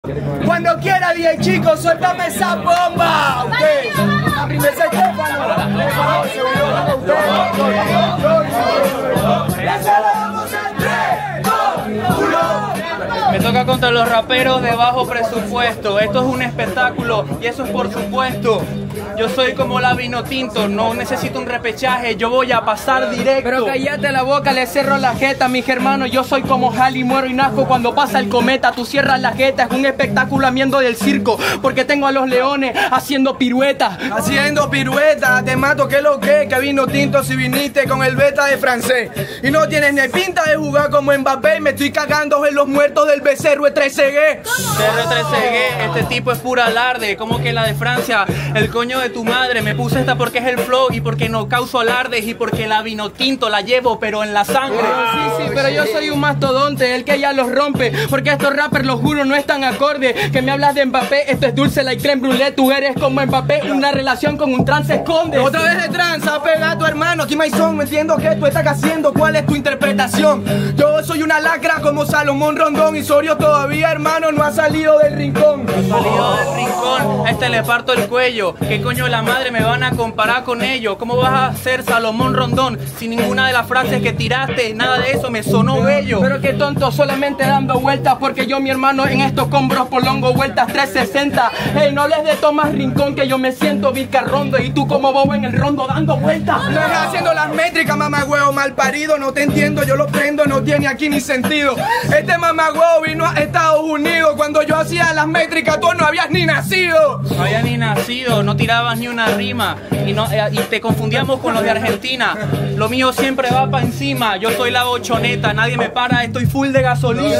Cuando quiera, DJ Chico, suéltame esa bomba. La primera Me toca contra los raperos de bajo presupuesto. Esto es un espectáculo y eso es por supuesto. Yo soy como la vino tinto, no necesito un repechaje, yo voy a pasar directo. Pero cállate la boca, le cerro la jeta, mis hermanos. Yo soy como Halley, muero y nazco cuando pasa el cometa. Tú cierras la jeta, es un espectáculo amiendo del circo, porque tengo a los leones haciendo piruetas. Haciendo piruetas, te mato, que lo que vino tinto si viniste con el beta de francés. Y no tienes ni pinta de jugar como Mbappé, me estoy cagando en los muertos del becerro E3G. CR3G, este tipo es pura alarde, como que la de Francia, el coño de tu madre. Me puse esta porque es el flow y porque no causo alardes y porque la vino tinto la llevo pero en la sangre. Sí, pero yo soy un mastodonte, el que ya los rompe, porque estos rappers, los juro, no están acorde. Que me hablas de Mbappé, esto es dulce like creme brûlée. Tú eres como Mbappé, una relación con un trans se esconde. Otra vez de tranza, pega a tu hermano, aquí Maison, no entiendo qué tú estás haciendo, cuál es tu interpretación. Yo soy una lacra como Salomón Rondón y Sorio todavía, hermano, no ha salido del rincón. No ha salido del rincón, a este le parto el cuello. ¿Qué coño de la madre me van a comparar con ellos? ¿Cómo vas a ser Salomón Rondón si ninguna de las frases que tiraste, nada de eso me sonó bello? Pero qué tonto, solamente dando vueltas, porque yo, mi hermano, en estos combros prolongo vueltas 360. Hey, no hables de Tomás Rincón, que yo me siento Vizcarrondo y tú como bobo en el rondo dando vueltas. No estás haciendo las métricas, mamagüeo mal parido, no te entiendo, yo lo prendo, no tiene aquí ni sentido. Este mamagüeo vino a Estados Unidos, cuando yo hacía las métricas tú no habías ni nacido. No había ni nacido, no tirabas ni una rima y te confundíamos con los de Argentina. Lo mío siempre va para encima, yo soy la bochoneta, nadie me para, estoy full de gasolina.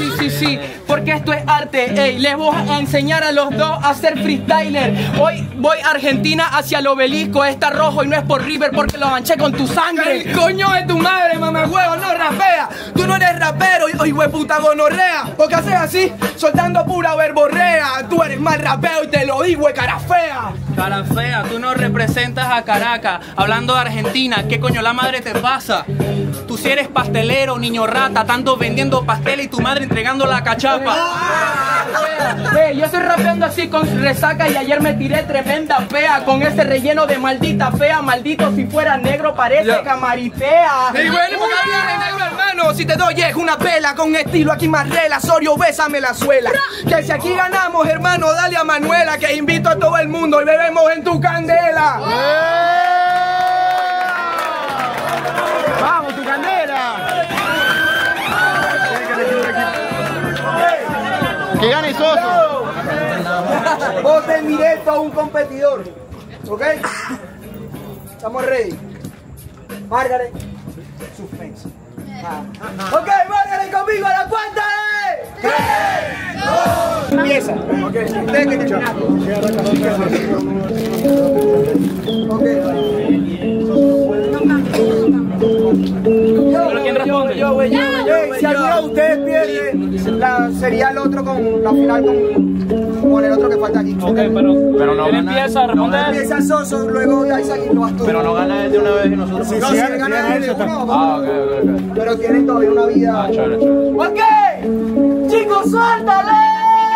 Sí, porque esto es arte, ey, les voy a enseñar a los dos a ser freestyler. Hoy voy a Argentina hacia el obelisco, está rojo y no es por River porque lo manché con tu sangre. El coño de tu madre, mamagüeo, no rapea. Tú no eres rapero, y hueputa gonorrea. Porque haces así, soltando pura verborrea. Tú eres mal rapeo y te lo digo, cara fea. Cara fea, tú no representas a Caracas. Hablando de Argentina, ¿qué coño la madre te pasa? Tú si eres pastelero, niño rata, tanto vendiendo pastel y tu madre entregando la cachapa. Yo estoy rapeando así con resaca y ayer me tiré tremenda fea con ese relleno de maldita fea. Maldito, si fuera negro parece camaritea. Y bueno, porque eres negro, hermano, si te doy es una pela con estilo aquí más rela. Sorio, bésame la suela. Que si aquí ganamos, hermano, dale a Manuela, que invito a todo el mundo y bebemos en tu candela. ¡Vamos, tu candela! ¡Que gane Soso! Voten directo a un competidor. ¿Ok? Estamos ready. Margaret. Suspense. Ok, Margaret, conmigo a la cuenta de 3, 2, empieza. Ok, ustedes que te ¿Pero quién responde? Si alguno de ustedes pierde, sería el otro con la final con el otro que falta aquí. Ok, pero no gana. Empieza a responder. Empieza Soso, luego Isaac y lo vas tú. Pero no gana él de una vez y nosotros. No, si él gana él de uno, ok. pero tienen todavía una vida. Chévere. ¡Ok! ¡Chicos, suéltale!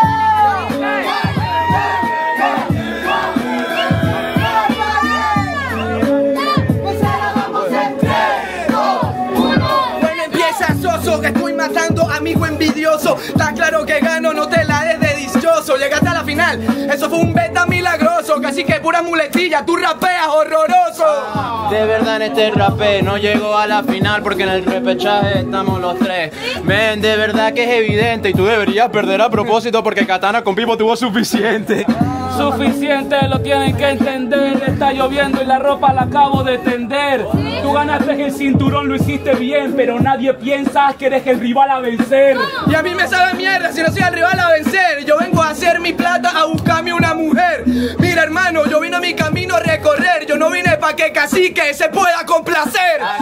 Que estoy matando, amigo envidioso. Está claro que gano, no te la des de dichoso. Llegaste a la final, eso fue un beta milagroso. Casi que pura muletilla, tú rapeas horroroso. De verdad en este rapé no llegó a la final porque en el repechaje estamos los tres. Men, de verdad que es evidente y tú deberías perder a propósito porque Katana con Pipo tuvo suficiente. Suficiente, lo tienen que entender. Está lloviendo y la ropa la acabo de tender. Tú ganaste el cinturón, lo hiciste bien, pero nadie piensa que eres el rival a vencer. Y a mí me sabe mierda si no soy el rival a vencer. Yo vengo a hacer mi plata, a buscarme una mujer. Mira, hermano, yo vine a mi camino a recorrer. Yo no vine pa' que cacique se pueda complacer. Cacique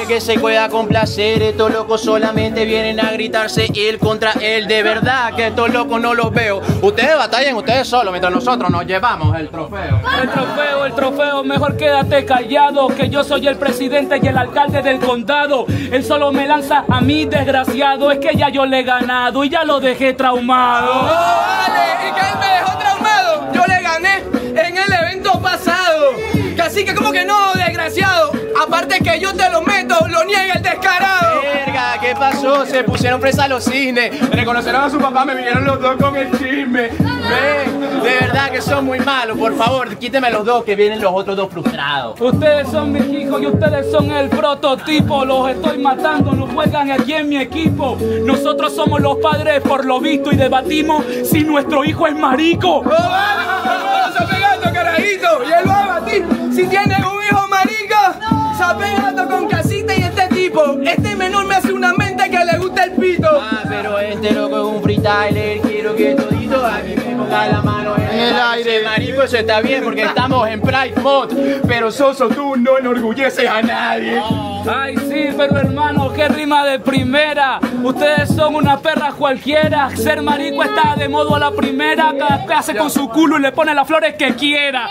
que se pueda complacer. Estos locos solamente vienen a gritarse él contra él. De verdad que estos locos no los veo. Ustedes batallen ustedes solos mientras nosotros nos llevamos el trofeo. El trofeo, mejor quédate callado, que yo soy el presidente y el alcalde del condado. Él solo me lanza a mí, desgraciado, es que ya yo le he ganado y ya lo dejé traumado. ¡Oh, vale! ¿Y que él me dejó traumado? Yo le gané en el evento pasado. Así que como que no, desgraciado. Aparte que yo te lo meto, lo niega el descarado. Verga, ¿qué pasó? Se pusieron presa a los cisnes. Reconocieron a su papá, me vinieron los dos con el chisme. Ven, de verdad que son muy malos. Por favor, quíteme los dos que vienen los otros dos frustrados. Ustedes son mis hijos y ustedes son el prototipo. Los estoy matando, no juegan aquí en mi equipo. Nosotros somos los padres por lo visto y debatimos si nuestro hijo es marico. ¡Oh, vale! ¡Vamos a pegando, carajito! Y él va a batir. Si tienes un hijo marico, se pegando con casita y este tipo. Este menor me hace una mente que le gusta el pito. Ah, pero este loco es un freestyler. Quiero que todito aquí me ponga la mano en el aire. Marico, eso está bien porque estamos en Pride Month. Pero Soso, tú no enorgulleces a nadie. Ay, sí, pero hermano, qué rima de primera. Ustedes son unas perras cualquiera. Ser marico está de modo a la primera. Cada que hace con su culo y le pone las flores que quiera.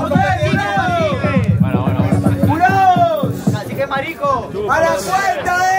¡A la suelta,